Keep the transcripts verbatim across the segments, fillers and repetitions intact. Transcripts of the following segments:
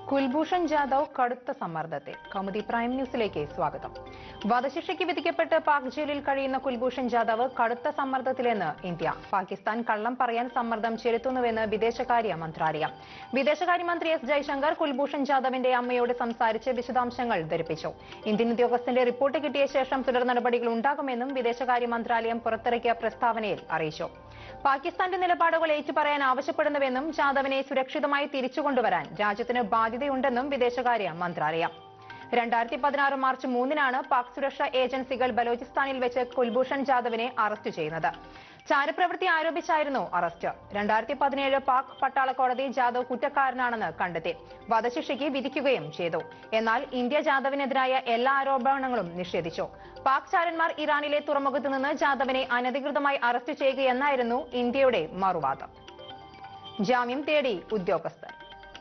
കുൽഭൂഷൺ ജാദവ് കടുത്ത സമ്മർദ്ദത്തിൽ. കൗമുദി പ്രൈം ന്യൂസിലേക്ക് സ്വാഗതം. വധശിക്ഷയ്ക്ക് വിധിക്കപ്പെട്ട് പാക് ജയിലിൽ കഴിയുന്ന കുൽഭൂഷൺ ജാദവ് കടുത്ത സമ്മർദ്ദത്തിലെന്ന് ഇന്ത്യ. പാകിസ്ഥാൻ കള്ളം പറയാൻ സമ്മർദ്ദം ചെലുത്തുന്നുവെന്ന് വിദേശകാര്യ മന്ത്രാലയം. വിദേശകാര്യമന്ത്രി എസ് ജയശങ്കർ കുൽഭൂഷൺ ജാദവിന്റെ അമ്മയോട് സംസാരിച്ച് വിശദാംശങ്ങൾ ധരിപ്പിച്ചു. ഇന്ത്യൻ ഉദ്യോഗസ്ഥന്റെ റിപ്പോർട്ട് കിട്ടിയ ശേഷം തുടർ നടപടികൾ ഉണ്ടാകുമെന്നും വിദേശകാര്യ മന്ത്രാലയം പുറത്തിറക്കിയ പ്രസ്താവനയിൽ അറിയിച്ചു. പാകിസ്ഥാന്റെ നിലപാടുകൾ ഏറ്റുപറയാൻ ആവശ്യപ്പെടുന്നുവെന്നും ജാദവിനെ സുരക്ഷിതമായി തിരിച്ചുകൊണ്ടുവരാൻ രാജ്യത്തിന് ബാധ്യതയുണ്ടെന്നും വിദേശകാര്യ മന്ത്രാലയം. രണ്ടായിരത്തി പതിനാറ് മാർച്ച് മൂന്നിനാണ് പാക് സുരക്ഷാ ഏജൻസികൾ ബലോചിസ്ഥാനിൽ വെച്ച് കുൽഭൂഷൺ ജാദവിനെ അറസ്റ്റ് ചെയ്യുന്നത്. ചാരപ്രവൃത്തി ആരോപിച്ചായിരുന്നു അറസ്റ്റ്. രണ്ടായിരത്തി പതിനേഴ് പാക് പട്ടാള കോടതി ജാദവ് കുറ്റക്കാരനാണെന്ന് കണ്ടെത്തി വധശിക്ഷയ്ക്ക് വിധിക്കുകയും ചെയ്തു. എന്നാൽ ഇന്ത്യ ജാദവിനെതിരായ എല്ലാ ആരോപണങ്ങളും നിഷേധിച്ചു. പാക് ചാരന്മാർ ഇറാനിലെ തുറമുഖത്ത് നിന്ന് ജാദവിനെ അനധികൃതമായി അറസ്റ്റ് ചെയ്യുകയെന്നായിരുന്നു ഇന്ത്യയുടെ മറുവാദം. ജാമ്യം തേടി ഉദ്യോഗസ്ഥർ.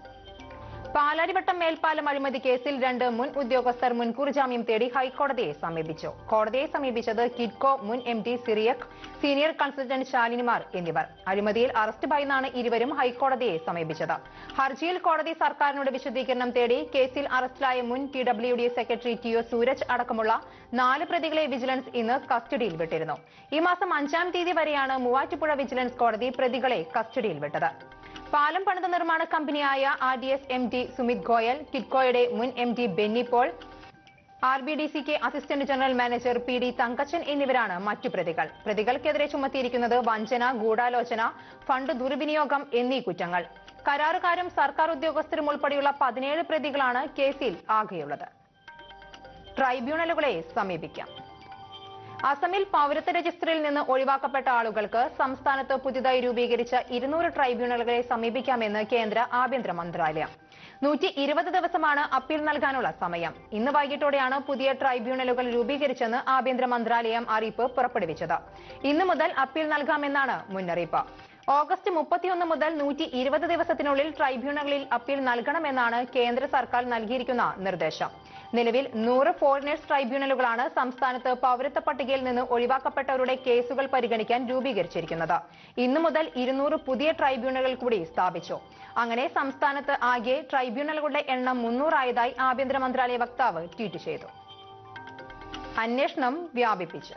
പാലാരിവട്ടം മേൽപ്പാലം അഴിമതി കേസിൽ രണ്ട് മുൻ ഉദ്യോഗസ്ഥർ മുൻകൂർ ജാമ്യം തേടി ഹൈക്കോടതിയെ സമീപിച്ചു. കോടതിയെ സമീപിച്ചത് കിഡ്കോ മുൻ M D Cyriac, senior consultant ശാലിനിമാർ എന്നിവർ. അഴിമതിയിൽ അറസ്റ്റ് ഭയന്നാണ് ഇരുവരും ഹൈക്കോടതിയെ സമീപിച്ചത്. ഹർജിയിൽ കോടതി സർക്കാരിനോട് വിശദീകരണം തേടി. കേസിൽ അറസ്റ്റിലായ മുൻ P W D secretary T O Sooraj അടക്കമുള്ള നാല് പ്രതികളെ വിജിലൻസ് ഇന്ന് കസ്റ്റഡിയിൽ വിട്ടിരുന്നു. ഈ മാസം അഞ്ചാം തീയതി വരെയാണ് മൂവാറ്റുപുഴ വിജിലൻസ് കോടതി പ്രതികളെ കസ്റ്റഡിയിൽ വിട്ടത്. പാലം പണിത നിർമ്മാണ കമ്പനിയായ R D S M D Sumit Goyal, കിഡ്കോയുടെ മുൻ M D Benny Paul, R B D C K assistant general manager P D Thankachan എന്നിവരാണ് മറ്റു പ്രതികൾ. പ്രതികൾക്കെതിരെ ചുമത്തിയിരിക്കുന്നത് വഞ്ചന, ഗൂഢാലോചന, ഫണ്ട് ദുർവിനിയോഗം എന്നീ കുറ്റങ്ങൾ. കരാറുകാരും സർക്കാർ ഉദ്യോഗസ്ഥരും ഉൾപ്പെടെയുള്ള പതിനേഴ് പ്രതികളാണ് കേസിൽ ആകെയുള്ളത്. ട്രൈബ്യൂണലുകളെ സമീപിക്കാം. അസമിൽ പൌരത്വ രജിസ്റ്ററിൽ നിന്ന് ഒഴിവാക്കപ്പെട്ട ആളുകൾക്ക് സംസ്ഥാനത്ത് പുതിയതായി രൂപീകരിച്ച ഇരുന്നൂറ് ട്രൈബ്യൂണലുകളെ സമീപിക്കാമെന്ന് കേന്ദ്ര ആഭ്യന്തര മന്ത്രാലയം. നൂറ്റി ഇരുപത് ദിവസമാണ് അപ്പീൽ നൽകാനുള്ള സമയം. ഇന്ന് വൈകിട്ടോടെയാണ് പുതിയ ട്രൈബ്യൂണലുകൾ രൂപീകരിച്ചെന്ന് ആഭ്യന്തര മന്ത്രാലയം അറിയിപ്പ് പുറപ്പെടുവിച്ചത്. ഇന്നു മുതൽ അപ്പീൽ നൽകാമെന്നാണ് മുന്നറിയിപ്പ്. ഓഗസ്റ്റ് മുപ്പത്തിയൊന്ന് മുതൽ നൂറ്റി ഇരുപത് ദിവസത്തിനുള്ളിൽ ട്രൈബ്യൂണലുകളിൽ അപ്പീൽ നൽകണമെന്നാണ് കേന്ദ്ര സർക്കാർ നൽകിയിരിക്കുന്ന നിർദ്ദേശം. നിലവിൽ നൂറ് ഫോറിനേഴ്സ് ട്രൈബ്യൂണലുകളാണ് സംസ്ഥാനത്ത് പൌരത്വ പട്ടികയിൽ നിന്ന് ഒഴിവാക്കപ്പെട്ടവരുടെ കേസുകൾ പരിഗണിക്കാൻ രൂപീകരിച്ചിരിക്കുന്നത്. ഇന്നു മുതൽ ഇരുന്നൂറ് പുതിയ ട്രൈബ്യൂണലുകൾ കൂടി സ്ഥാപിച്ചു. അങ്ങനെ സംസ്ഥാനത്ത് ആകെ ട്രൈബ്യൂണലുകളുടെ എണ്ണം മുന്നൂറായതായി ആഭ്യന്തര മന്ത്രാലയ വക്താവ് ട്വീറ്റ് ചെയ്തു. അന്വേഷണം വ്യാപിപ്പിച്ച്.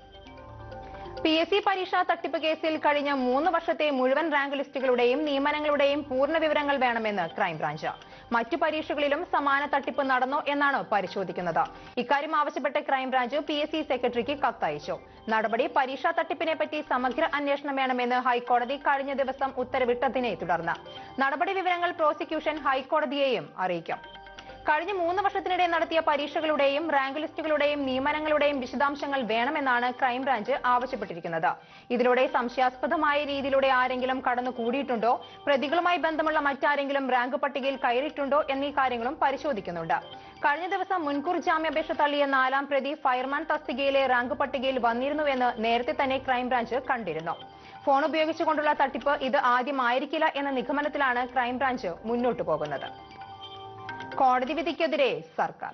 പി എസ് സി പരീക്ഷാ തട്ടിപ്പ് കേസിൽ കഴിഞ്ഞ മൂന്ന് വർഷത്തെ മുഴുവൻ റാങ്ക് ലിസ്റ്റുകളുടെയും നിയമനങ്ങളുടെയും പൂർണ്ണ വിവരങ്ങൾ വേണമെന്ന് ക്രൈംബ്രാഞ്ച്. മറ്റു പരീക്ഷകളിലും സമാന തട്ടിപ്പ് നടന്നോ എന്നാണ് പരിശോധിക്കുന്നത്. ഇക്കാര്യം ആവശ്യപ്പെട്ട് ക്രൈംബ്രാഞ്ച് പി എസ് സി സെക്രട്ടറിക്ക് കത്തയച്ചു. നടപടി പരീക്ഷാ തട്ടിപ്പിനെ പറ്റി സമഗ്ര അന്വേഷണം വേണമെന്ന് ഹൈക്കോടതി കഴിഞ്ഞ ദിവസം ഉത്തരവിട്ടതിനെ തുടർന്ന് നടപടി വിവരങ്ങൾ പ്രോസിക്യൂഷൻ ഹൈക്കോടതിയെയും അറിയിക്കും. കഴിഞ്ഞ മൂന്ന് വർഷത്തിനിടെ നടത്തിയ പരീക്ഷകളുടെയും റാങ്ക് ലിസ്റ്റുകളുടെയും നിയമനങ്ങളുടെയും വിശദാംശങ്ങൾ വേണമെന്നാണ് ക്രൈംബ്രാഞ്ച് ആവശ്യപ്പെട്ടിരിക്കുന്നത്. ഇതിലൂടെ സംശയാസ്പദമായ രീതിയിലൂടെ ആരെങ്കിലും കടന്നു കൂടിയിട്ടുണ്ടോ, പ്രതികളുമായി ബന്ധമുള്ള മറ്റാരെങ്കിലും റാങ്ക് പട്ടികയിൽ കയറിയിട്ടുണ്ടോ എന്നീ കാര്യങ്ങളും പരിശോധിക്കുന്നുണ്ട്. കഴിഞ്ഞ ദിവസം മുൻകൂർ ജാമ്യാപേക്ഷ തള്ളിയ നാലാം പ്രതി ഫയർമാൻ തസ്തികയിലെ റാങ്ക് പട്ടികയിൽ വന്നിരുന്നുവെന്ന് നേരത്തെ തന്നെ ക്രൈംബ്രാഞ്ച് കണ്ടിരുന്നു. ഫോൺ ഉപയോഗിച്ചുകൊണ്ടുള്ള തട്ടിപ്പ് ഇത് ആദ്യമായിരിക്കില്ല എന്ന നിഗമനത്തിലാണ് ക്രൈംബ്രാഞ്ച് മുന്നോട്ടു പോകുന്നത്. കോടതി വിധിക്കെതിരെ സർക്കാർ.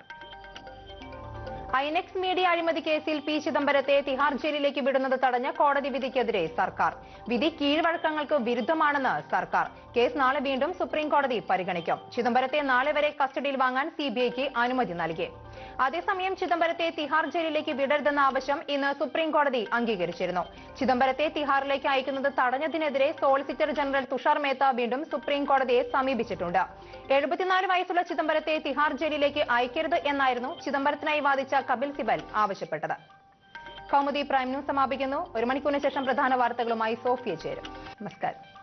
ഐനെക്സ് മീഡിയ അഴിമതി കേസിൽ പി ചിദംബരത്തെ തിഹാർ ജയിലിലേക്ക് വിടുന്നത് തടഞ്ഞ കോടതി വിധിക്കെതിരെ സർക്കാർ. വിധി കീഴ്വഴക്കങ്ങൾക്ക് വിരുദ്ധമാണെന്ന് സർക്കാർ. കേസ് നാളെ വീണ്ടും സുപ്രീം കോടതി പരിഗണിക്കും. ചിദംബരത്തെ നാളെ വരെ കസ്റ്റഡിയിൽ വാങ്ങാൻ സി ബി ഐക്ക് അനുമതി നൽകി. അതേസമയം ചിദംബരത്തെ തിഹാർ ജയിലിലേക്ക് വിടരുതെന്ന ആവശ്യം ഇന്ന് സുപ്രീം കോടതി അംഗീകരിച്ചിരുന്നു. ചിദംബരത്തെ തിഹാറിലേക്ക് അയക്കുന്നത് തടഞ്ഞതിനെതിരെ സോളിസിറ്റർ ജനറൽ തുഷാർ മേത്ത വീണ്ടും സുപ്രീം കോടതിയെ സമീപിച്ചിട്ടുണ്ട്. എഴുപത്തിനാല് വയസ്സുള്ള ചിദംബരത്തെ തിഹാർ ജയിലിലേക്ക് അയക്കരുത് എന്നായിരുന്നു ചിദംബരത്തിനായി വാദിച്ച കപിൽ സിബൽ ആവശ്യപ്പെട്ടത്. കൗമുദി പ്രൈം ന്യൂസ് സമാപിക്കുന്നു. ഒരു മണിക്കൂറിന് ശേഷം പ്രധാന വാർത്തകളുമായി സോഫിയ ചേരും. നമസ്കാരം.